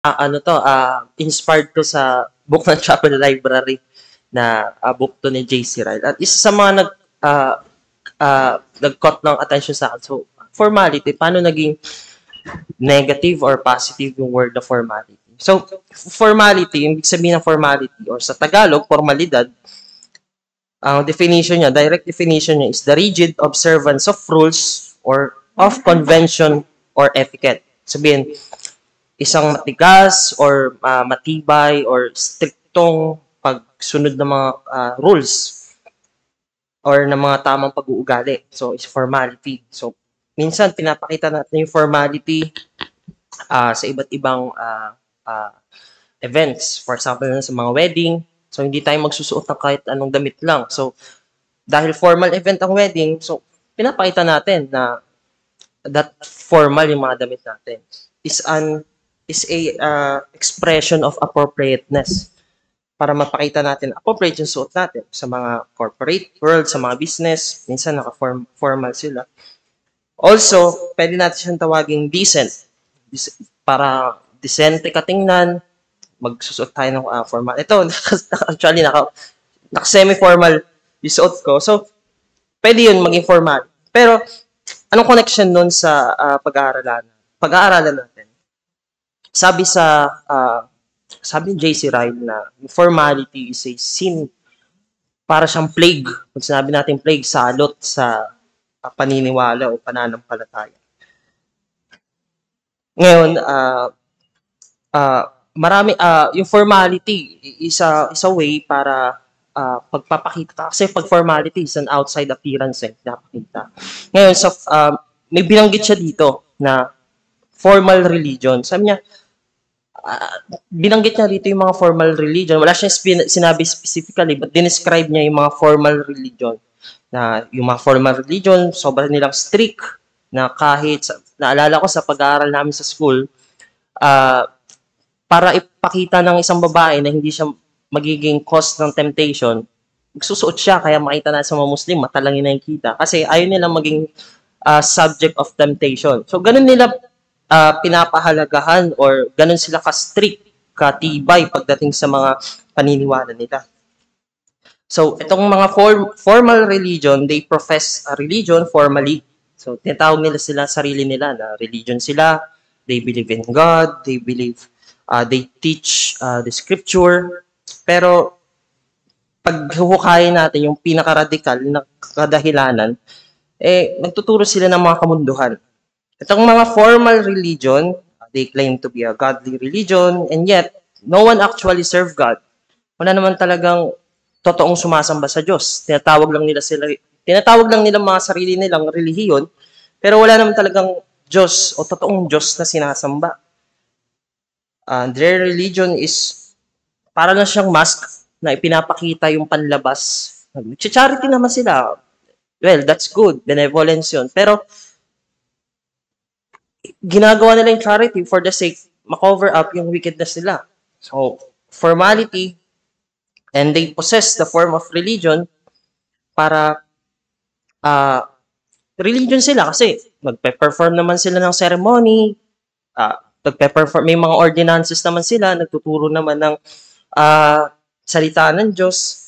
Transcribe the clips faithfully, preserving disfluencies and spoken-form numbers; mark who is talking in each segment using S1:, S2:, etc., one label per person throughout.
S1: Ah, ano 'to, ah, inspired 'to sa book ng Chapel Library na, ah, book 'to ni J C Ryle at isa sa mga nag ah, ah, nag-caught ng attention sa'kin. So, formality, paano naging negative or positive yung word na formality? So, formality, ibig sabihin ng formality or sa Tagalog, formalidad, ang definition niya, direct definition niya is the rigid observance of rules or of convention or etiquette. Sabihin, isang matigas or uh, matibay or striktong pagsunod ng mga uh, rules or ng mga tamang pag-uugali. So, is formality. So, minsan pinapakita natin yung formality uh, sa iba't ibang uh, uh, events. For example, sa mga wedding. So, hindi tayo magsusuot ng kahit anong damit lang. So, dahil formal event ang wedding, so, pinapakita natin na that formal yung mga damit natin. Is an is a uh, expression of appropriateness para mapakita natin appropriate yung suot natin sa mga corporate world, sa mga business, minsan naka-formal sila. Also, pwede natin siyang tawaging decent para decente katingnan, magsusuot tayo ng uh, formal. Ito, actually, naka, naka semi-formal yung suot ko. So, pwede yun maging formal. Pero, anong connection nun sa uh, pag-aaralan? Pag-aaralan natin. Sabi sa, uh, sabi ni J C Ryle na formality is a sin, para siyang plague. Pag sinabi natin plague, salot sa uh, paniniwala o pananampalataya. Ngayon, uh, uh, marami, uh, yung formality is a, is a way para uh, pagpapakita. Kasi pag formality is an outside appearance eh, napakita. Ngayon, sa, uh, may binanggit siya dito na formal religion. Sabi niya, Uh, binanggit niya dito yung mga formal religion. Wala siyang sinabi specifically, but dinescribe niya yung mga formal religion. Na yung mga formal religion, sobrang nilang strict na kahit, naalala ko sa pag-aaral namin sa school, uh, para ipakita ng isang babae na hindi siya magiging cause ng temptation, magsusuot siya, kaya makita na sa mga Muslim, mata lang yung nakikita. Kasi ayaw nilang maging uh, subject of temptation. So, ganun nila Uh, pinapahalagahan or ganun sila ka-strict, katibay pagdating sa mga paniniwala nila. So, itong mga form, formal religion, they profess a religion formally. So, tinatawag nila sila, sarili nila na religion sila. They believe in God. They believe, uh, they teach uh, the scripture. Pero, pag huhukayin natin yung pinaka-radical na kadahilanan, eh, nagtuturo sila ng mga kamunduhan. Itong mga formal religion, they claim to be a godly religion, and yet, no one actually serve God. Wala naman talagang totoong sumasamba sa Diyos. Tinatawag lang nila sila, tinatawag lang nila mga sarili nilang relihiyon, pero wala naman talagang Diyos o totoong Diyos na sinasamba. Uh, their religion is para lang siyang mask na ipinapakita yung panlabas. Charity naman sila. Well, that's good. Benevolence yun. Pero, ginagawa nila yung charity for the sake ma-cover up yung wickedness nila. So, formality, and they possess the form of religion para uh, religion sila kasi magpe-perform naman sila ng ceremony, uh, magpe-perform, may mga ordinances naman sila, nagtuturo naman ng uh, salita ng Diyos.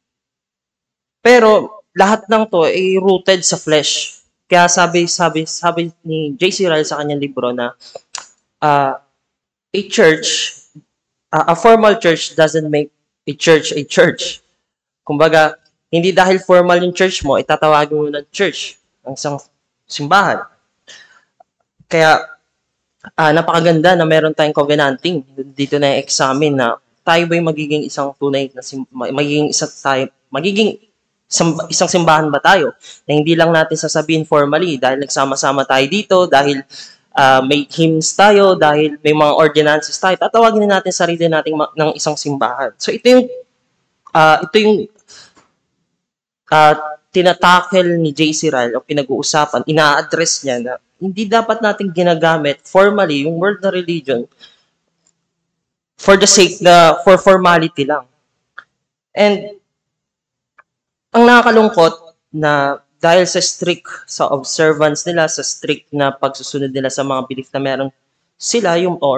S1: Pero lahat ng to ay rooted sa flesh. Kaya sabi, sabi, sabi ni J C Ryle sa kanyang libro na uh, a church, uh, a formal church doesn't make a church a church. Kumbaga, hindi dahil formal yung church mo, itatawagin mo ng church, ang isang simbahan. Kaya, uh, napakaganda na meron tayong covenanting. Dito na examine na tayo ba'y magiging isang tunay na simbahan, magiging isang tayo, magiging isang simbahan ba tayo? Na hindi lang natin sasabihin formally dahil nagsama-sama tayo dito, dahil uh, may hymns tayo, dahil may mga ordinances tayo, tatawagin na natin sarili natin ng isang simbahan. So ito yung uh, ito yung uh, tinatakel ni J C Ryle o pinag-uusapan, ina-address niya na hindi dapat natin ginagamit formally yung word na religion for the sake na for formality lang. And ang nakakalungkot na dahil sa strict sa observance nila, sa strict na pagsusunod nila sa mga belief na meron sila, yung or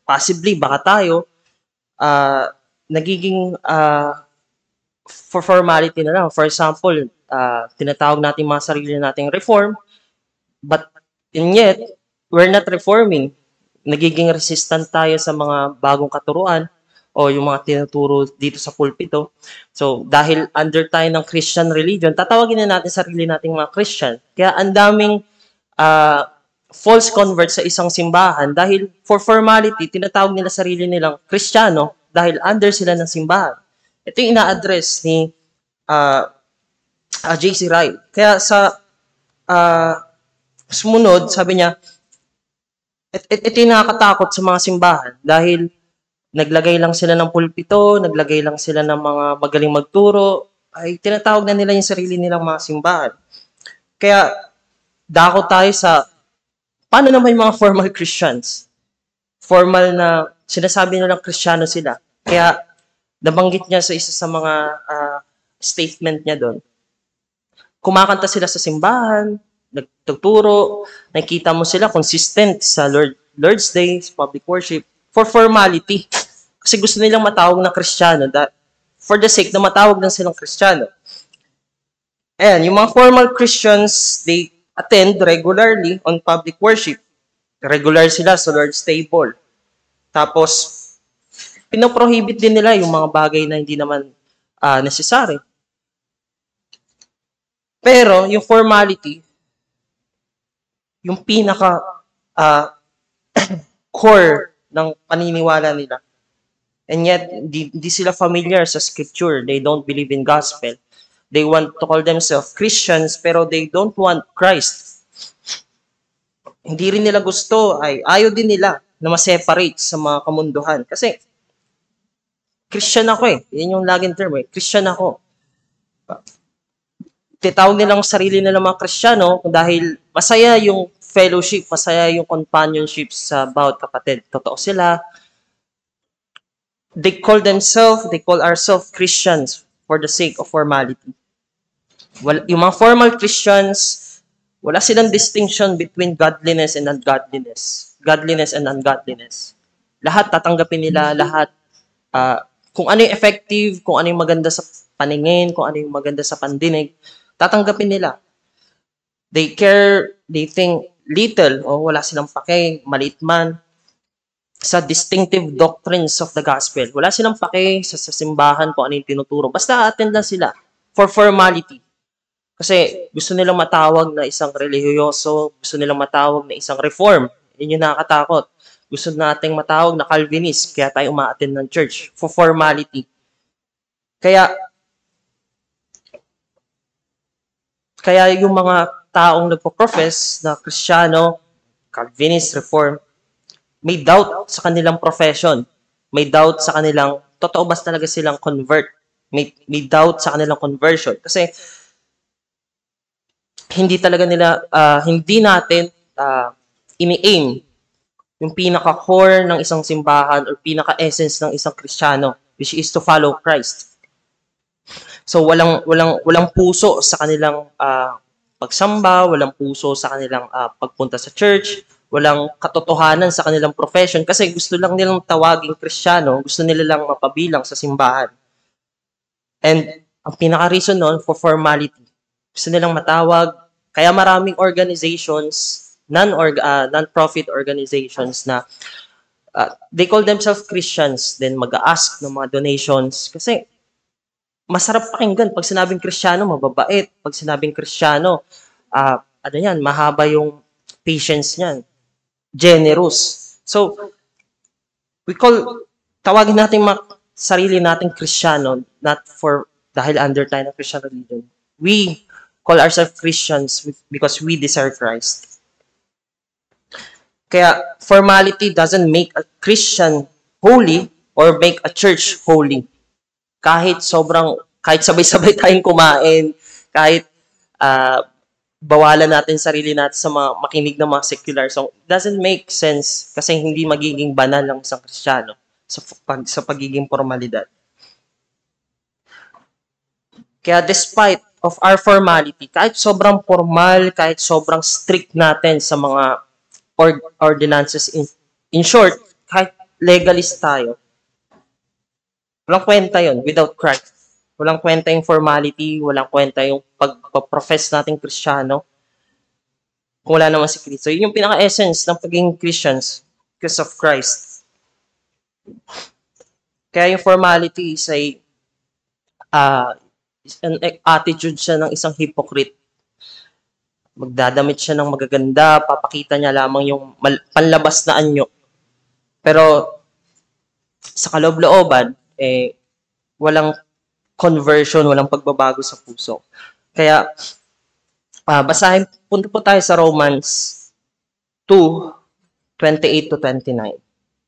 S1: possibly, baka tayo, uh, nagiging uh, for formality na lang. For example, uh, tinatawag natin mga sarili nating reform, but and yet, we're not reforming. Nagiging resistant tayo sa mga bagong katuruan o yung mga tinuturo dito sa pulpito. So, dahil under tayo ng Christian religion, tatawagin na natin sarili nating mga Christian. Kaya ang daming uh, false converts sa isang simbahan dahil for formality, tinatawag nila sarili nilang Kristiyano dahil under sila ng simbahan. Ito yung ina-address ni uh, uh, J C Ryle. Kaya sa uh, sumunod, sabi niya, It, it, ito yung nakakatakot sa mga simbahan dahil naglagay lang sila ng pulpito, naglagay lang sila ng mga magaling magturo, ay tinatawag na nila yung sarili nilang mga simbahan. Kaya dako tayo sa paano naman yung mga formal Christians? Formal na sinasabi nilang Kristiyano sila. Kaya nabanggit niya sa isa sa mga uh, statement niya doon. Kumakanta sila sa simbahan, nagtuturo, nakikita mo sila consistent sa Lord, Lord's Day, public worship, for formality. Kasi gusto nilang matawag na Kristiyano, that for the sake na matawag lang silang Kristiyano. And yung mga formal Christians, they attend regularly on public worship. Regular sila sa Lord's table. Tapos, pinoprohibit din nila yung mga bagay na hindi naman uh, necessary. Pero, yung formality, yung pinaka uh, core ng paniniwala nila. And yet, di, di sila familiar sa scripture. They don't believe in gospel. They want to call themselves Christians, pero they don't want Christ. Hindi rin nila gusto, ay ayaw din nila na ma-separate sa mga kamunduhan. Kasi, Christian ako eh. Yan yung laging term eh. Christian ako. Titawag nilang sarili nila mga Kristiyano dahil masaya yung fellowship, masaya yung companionship sa bawat kapatid. Totoo sila. They call themselves, they call ourselves Christians for the sake of formality. Well, yung mga formal Christians, wala silang distinction between godliness and ungodliness. Godliness and ungodliness. Lahat tatanggapin nila, lahat uh, kung ano yung effective, kung ano yung maganda sa paningin, kung ano yung maganda sa pandinig, tatanggapin nila. They care, they think little o wala silang pake, maliit man, sa distinctive doctrines of the gospel. Wala silang pake sa, sa simbahan kung ano yung tinuturo. Basta attend lang sila for formality. Kasi gusto nilang matawag na isang relihiyoso, gusto nilang matawag na isang reform. Yun yung nakakatakot. Gusto nating matawag na Calvinist, kaya tayo uma-attend ng church for formality. Kaya, kaya yung mga taong nagpo-profess na Kristiyano, Calvinist, Reform, may doubt sa kanilang profession. May doubt sa kanilang, totoo ba talaga silang convert? May, may doubt sa kanilang conversion. Kasi, hindi talaga nila, uh, hindi natin uh, ini-aim yung pinaka-core ng isang simbahan or pinaka-essence ng isang Kristiyano, which is to follow Christ. So, walang, walang, walang puso sa kanilang uh, pagsamba, walang puso sa kanilang uh, pagpunta sa church, walang katotohanan sa kanilang profession kasi gusto lang nilang tawaging Kristiyano, gusto nila lang mapabilang sa simbahan. And ang pinaka-reason nun for formality. Gusto nilang matawag, kaya maraming organizations, non-org, uh, non-profit organizations na uh, they call themselves Christians, then mag-a-ask ng mga donations kasi masarap pakinggan. Pag sinabing Kristiyano, mababait. Pag sinabing Kristiyano, uh, ano yan, mahaba yung patience niyan. Generous. So, we call, tawagin natin mga sarili nating Kristiyano, not for, dahil under tayo ng Christian religion. We call ourselves Christians because we desire Christ. Kaya, formality doesn't make a Christian holy or make a church holy. Kahit sobrang, kahit sabay-sabay tayong kumain, kahit uh, bawalan natin sarili natin sa mga makinig ng mga secular song, it doesn't make sense kasi hindi magiging banal ang isang Kristiyano sa, pag, sa pagiging formalidad. Kaya despite of our formality, kahit sobrang formal, kahit sobrang strict natin sa mga or, ordinances, in, in short, kahit legalist tayo, walang kwenta yun without Christ. Walang kwenta yung formality, walang kwenta yung pag-profess nating Kristiyano kung wala naman si Kristo. Yun yung pinaka-essence ng pagiging Christians because of Christ. Kaya yung formality is a uh, an attitude siya ng isang hypocrite. Magdadamit siya ng magaganda, papakita niya lamang yung panlabas na anyo. Pero sa kaloob-looban, eh, walang conversion, walang pagbabago sa puso. Kaya, uh, basahin, punta po tayo sa Romans two, twenty-eight to twenty-nine.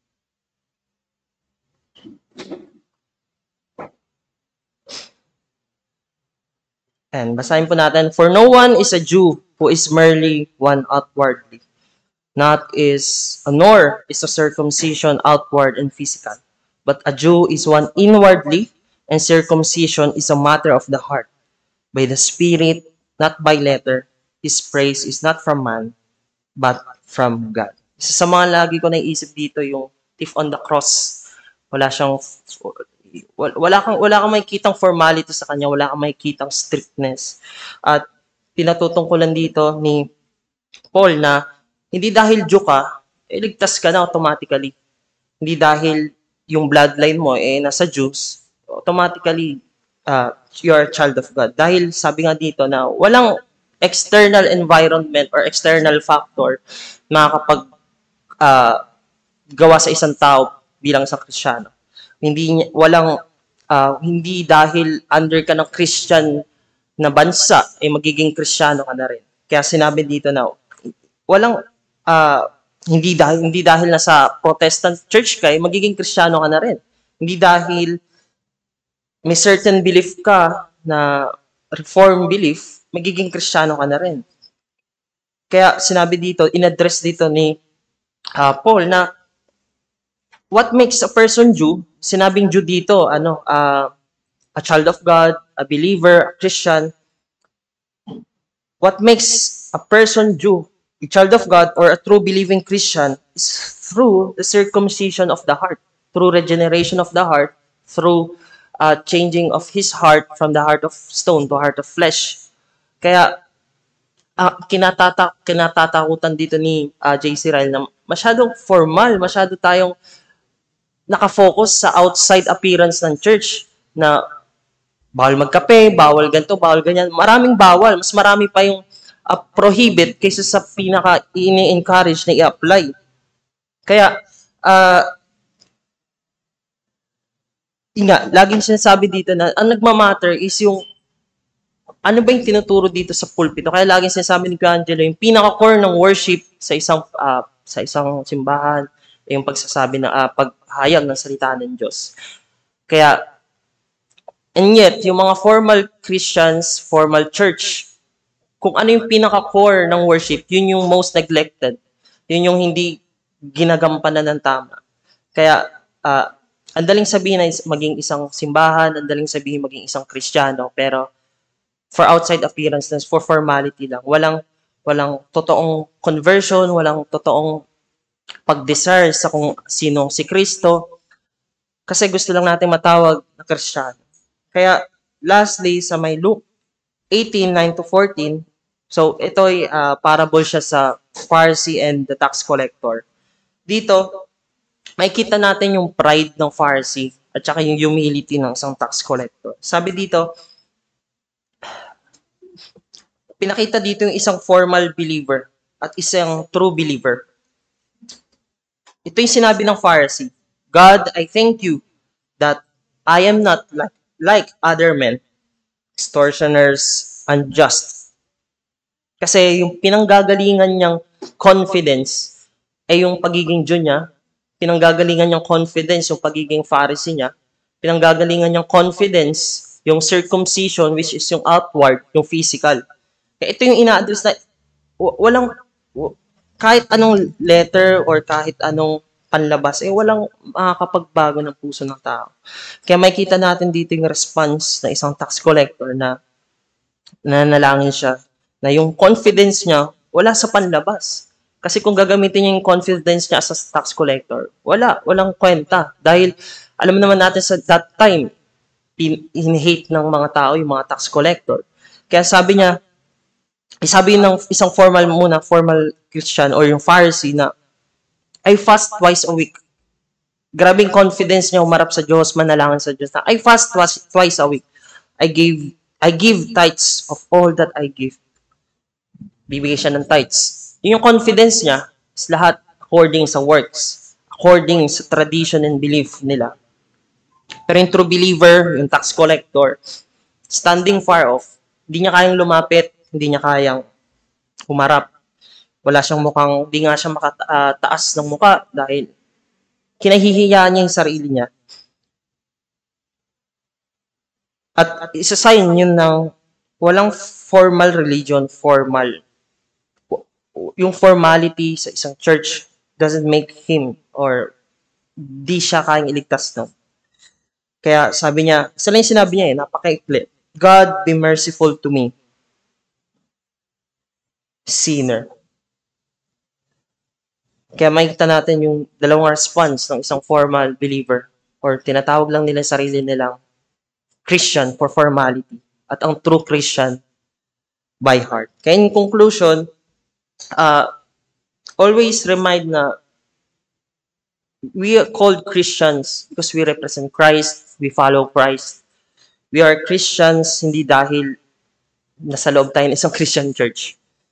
S1: And basahin po natin, for no one is a Jew who is merely one outwardly, not is, nor is a circumcision outward and physical, but a Jew is one inwardly, and circumcision is a matter of the heart, by the Spirit, not by letter. His praise is not from man, but from God. Isa sa mga lagi ko naisip dito yung thief on the cross. Wala siyang, wala kang, wala kang makikitang formality sa kanya, wala kang makikitang strictness. At pinatutungkulan dito ni Paul na hindi dahil Jew ka, eh, ligtas ka na automatically. Hindi dahil yung bloodline mo eh nasa Jews, automatically uh, you are a child of God. Dahil sabi nga dito na walang external environment or external factor na kapag uh, gawa sa isang tao bilang isang Kristiyano. Hindi walang uh, hindi dahil under ka ng Christian na bansa ay eh, magiging Kristiyano ka na rin. Kaya sinabi dito na walang uh, hindi dahil hindi dahil na sa Protestant church ka, eh, magiging Kristiyano ka na rin. Hindi dahil may certain belief ka na reform belief, magiging Kristiyano ka na rin. Kaya sinabi dito, in-address dito ni uh, Paul na what makes a person Jew, sinabing Jew dito, ano, uh, a child of God, a believer, a Christian. What makes a person Jew, a child of God, or a true believing Christian is through the circumcision of the heart, through regeneration of the heart, through uh, changing of his heart from the heart of stone to heart of flesh. Kaya, uh, kinatata kinatatakutan dito ni uh, J C Ryle na masyadong formal, masyado tayong nakafocus sa outside appearance ng church na bawal magkape, bawal ganito, bawal ganyan. Maraming bawal. Mas marami pa yung uh, prohibit kaysa sa pinaka ini-encourage na i-apply. Kaya, uh, nga, laging sinasabi dito na ang nagmamatter is yung ano ba yung tinuturo dito sa pulpito. Kaya laging sinasabi ni Angelo, yung pinaka-core ng worship sa isang uh, sa isang simbahan, yung pagsasabi na uh, paghayag ng salita ng Diyos. Kaya, and yet, yung mga formal Christians, formal church, kung ano yung pinaka-core ng worship, yun yung most neglected. Yun yung hindi ginagampanan ng tama. Kaya, uh, ang daling sabihin na maging isang simbahan, ang daling sabihin maging isang Kristiyano, pero for outside appearance, for formality lang. Walang, walang totoong conversion, walang totoong pag-desire sa kung sino si Kristo, kasi gusto lang natin matawag na Kristiyano. Kaya, lastly, sa may Luke eighteen, nine to fourteen, so ito ay uh, parable siya sa Pharisee and the tax collector. Dito, makikita natin yung pride ng Pharisee at saka yung humility ng isang tax collector. Sabi dito, pinakita dito yung isang formal believer at isang true believer. Ito yung sinabi ng Pharisee, God, I thank you that I am not like, like other men, extortioners, unjust. Kasi yung pinanggagalingan niyang confidence ay yung pagiging Jew niya, pinanggagalingan niyang confidence yung pagiging Pharisee niya, pinanggagalingan niyang confidence yung circumcision which is yung outward, yung physical. Kaya ito yung ina-address na walang kahit anong letter or kahit anong panlabas, eh walang makakapagbago ng puso ng tao. Kaya makikita natin dito yung response na isang tax collector na nanalangin siya, na yung confidence niya, wala sa panlabas. Kasi kung gagamitin niya yung confidence niya as a tax collector, wala, walang kwenta. Dahil alam naman natin sa that time, in-hate ng mga tao yung mga tax collector. Kaya sabi niya, sabi ng isang formal muna, formal Christian or yung Pharisee na, I fast twice a week. Grabing confidence niya umarap sa Diyos, manalangin sa Diyos na, I fast twice, twice a week. I give I give tithes of all that I give. Bibigay siya ng tithes. Yung confidence niya is lahat according sa works, according sa tradition and belief nila. Pero yung true believer, yung tax collector, standing far off, hindi niya kayang lumapit, hindi niya kayang humarap. Wala siyang mukhang, hindi nga siya makataas uh, ng mukha dahil kinahihiya niya yung sarili niya. At isa sign yun ng walang formal religion, formal. Yung formality sa isang church doesn't make him or di siya kayang iligtas nun. Kaya sabi niya, isa lang yung sinabi niya eh, napakaikli. God be merciful to me, sinner. Kaya makikita natin yung dalawang response ng isang formal believer or tinatawag lang nila sarili nilang Christian for formality at ang true Christian by heart. Kaya in conclusion, uh, always remind na we are called Christians because we represent Christ, we follow Christ. We are Christians hindi dahil nasa loob tayo ng isang Christian church.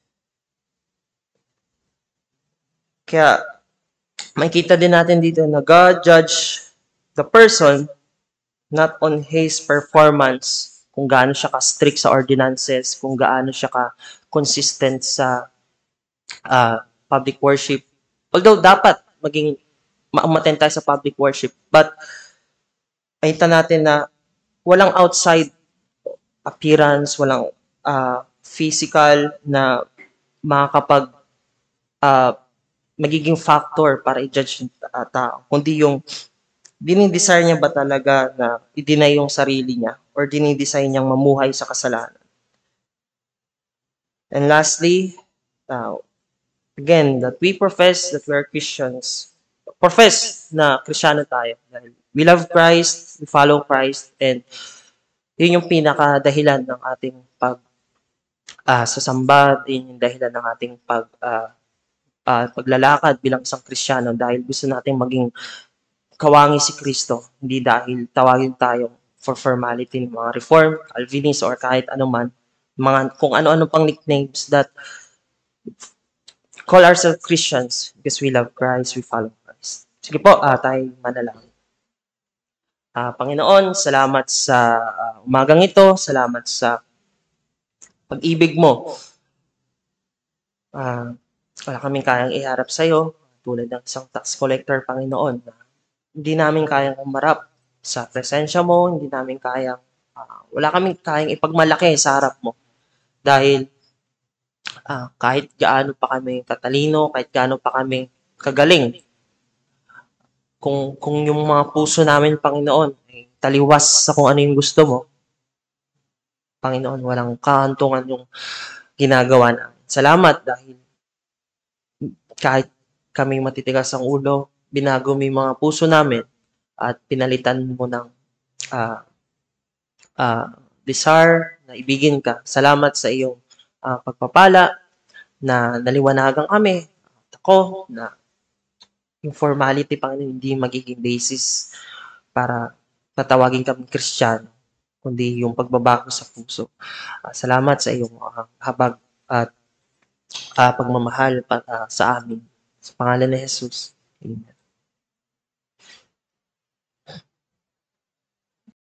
S1: Kaya makikita din natin dito na God judge the person not on his performance, kung gaano siya ka-strict sa ordinances, kung gaano siya ka-consistent sa uh, public worship. Although dapat maging ma-attend tayo sa public worship, but makita natin na walang outside appearance, walang uh, physical na makakapag uh, magiging factor para i-judge yung uh, tao, kundi yung dinidesire niya ba talaga na i-deny yung sarili niya or dinidesire niyang mamuhay sa kasalanan. And lastly, uh, again, that we profess that we are Christians. Profess na Kristiyano tayo. We love Christ, we follow Christ, and yun yung pinaka-dahilan ng ating pag uh, sasamba, yun yung dahilan ng ating pag uh, uh, paglalakad bilang isang Kristiyano dahil gusto nating maging kawangi si Kristo, hindi dahil tawagin tayo for formality ng mga Reform, Calvinist, or kahit anuman, mga, kung ano-ano pang nicknames that call ourselves Christians because we love Christ, we follow Christ. Sige po, uh, tayo manalangin. Uh, Panginoon, salamat sa uh, umagang ito, salamat sa pag-ibig mo. Uh, wala kaming kayang iharap sa iyo, tulad ng isang tax collector, Panginoon, na hindi namin kayang umarap sa presensya mo, hindi namin kayang, uh, wala kaming kayang ipagmalaki sa harap mo. Dahil uh, kahit gaano pa kami katalino, kahit gaano pa kami kagaling, kung, kung yung mga puso namin, Panginoon, ay taliwas sa kung ano yung gusto mo, Panginoon, walang kahantungan yung ginagawa namin. Salamat dahil kahit kami matitigas ang ulo, binago mo yung mga puso namin at pinalitan mo ng uh, uh, desire na ibigin ka. Salamat sa iyong uh, pagpapala na naliwanagan kami at ako na yung formality, Panginoon, hindi magiging basis para tatawagin kami Kristiyano, kundi yung pagbabago sa puso. Uh, salamat sa iyong uh, habag at uh, pagmamahal pa, uh, sa amin. Sa pangalan ni Jesus. Amen.